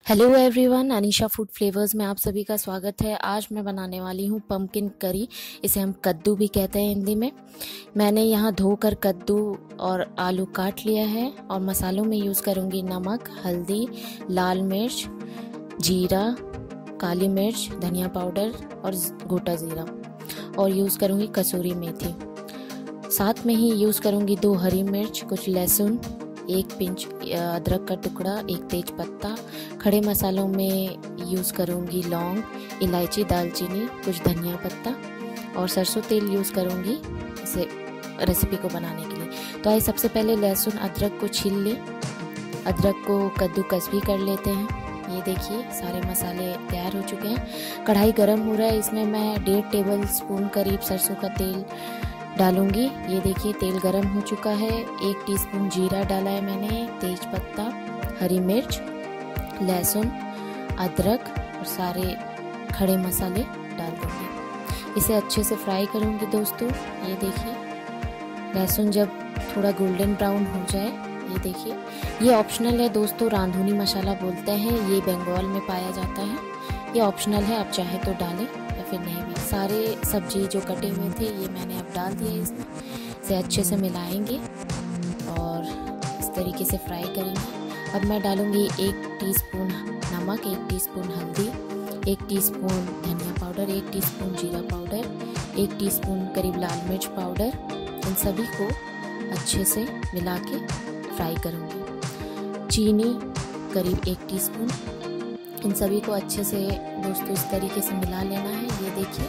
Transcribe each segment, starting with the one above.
Hello everyone, Anisha food flavours में आप सभी का स्वागत है। आज मैं बनाने वाली हूँ पम्पकिन करी। इसे हम कद्दू भी कहते हैं हिंदी में। मैंने यहाँ धोकर कद्दू और आलू काट लिया है और मसालों में यूज़ करूँगी नमक, हल्दी, लाल मिर्च, जीरा, काली मिर्च, धनिया पाउडर और गोटा ज़ीरा, और यूज़ करूँगी कसूरी मेथी। साथ में ही यूज़ करूँगी 2 हरी मिर्च, कुछ लहसुन, 1 पिंच अदरक का टुकड़ा, 1 तेज पत्ता। खड़े मसालों में यूज़ करूँगी लौंग, इलायची, दालचीनी, कुछ धनिया पत्ता और सरसों तेल यूज़ करूँगी इसे रेसिपी को बनाने के लिए। तो आइए सबसे पहले लहसुन अदरक को छील लें। अदरक को कद्दूकस भी कर लेते हैं। ये देखिए सारे मसाले तैयार हो चुके हैं। कढ़ाई गर्म हो रहा है, इसमें मैं 1.5 टेबल स्पून करीब सरसों का तेल डालूंगी। ये देखिए तेल गरम हो चुका है। 1 टीस्पून जीरा डाला है मैंने, तेज पत्ता, हरी मिर्च, लहसुन, अदरक और सारे खड़े मसाले डाल दूंगी। इसे अच्छे से फ्राई करूंगी दोस्तों। ये देखिए लहसुन जब थोड़ा गोल्डन ब्राउन हो जाए, ये देखिए, ये ऑप्शनल है दोस्तों, रांधुनी मसाला बोलते हैं, ये बंगाल में पाया जाता है। ये ऑप्शनल है, आप चाहे तो डालें या फिर नहीं भी। सारे सब्जी जो कटे हुए थे ये मैंने अब डाल दिए इसमें। इसे अच्छे से मिलाएंगे और इस तरीके से फ्राई करेंगे। अब मैं डालूंगी 1 टीस्पून नमक, 1 टीस्पून हल्दी, 1 टीस्पून धनिया पाउडर, 1 टीस्पून जीरा पाउडर, 1 टीस्पून करीब लाल मिर्च पाउडर। इन सभी को अच्छे से मिला के फ्राई करूँगी। चीनी करीब 1 टीस्पून। इन सभी को अच्छे से दोस्तों इस तरीके से मिला लेना है। ये देखिए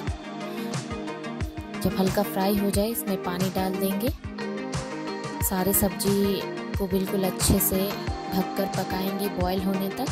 जब हल्का फ्राई हो जाए इसमें पानी डाल देंगे। सारे सब्जी को बिल्कुल अच्छे से ढककर पकाएंगे बॉईल होने तक।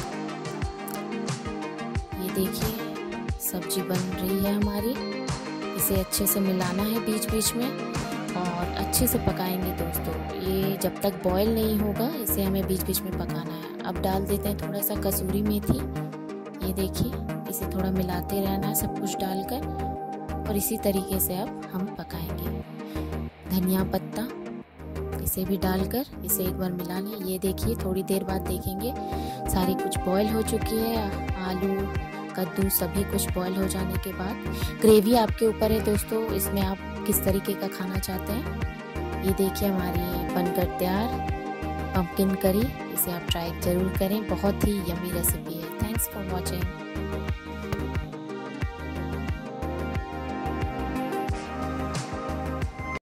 ये देखिए सब्जी बन रही है हमारी। इसे अच्छे से मिलाना है बीच बीच में और अच्छे से पकाएंगे दोस्तों। ये जब तक बॉईल नहीं होगा इसे हमें बीच बीच में पकाना है। अब डाल देते हैं थोड़ा सा कसूरी मेथी। ये देखिए इसे थोड़ा मिलाते रहना है सब कुछ डालकर और इसी तरीके से अब हम पकाएंगे। धनिया पत्ता इसे भी डालकर इसे एक बार मिला लें। ये देखिए थोड़ी देर बाद देखेंगे सारी कुछ बॉईल हो चुकी है। आलू, कद्दू सभी कुछ बॉईल हो जाने के बाद ग्रेवी आपके ऊपर है दोस्तों, इसमें आप किस तरीके का खाना चाहते हैं। ये देखिए हमारी बनकर तैयार पम्पकिन करी। इसे आप ट्राई ज़रूर करें, बहुत ही यम्मी रेसिपी है। Thanks for watching.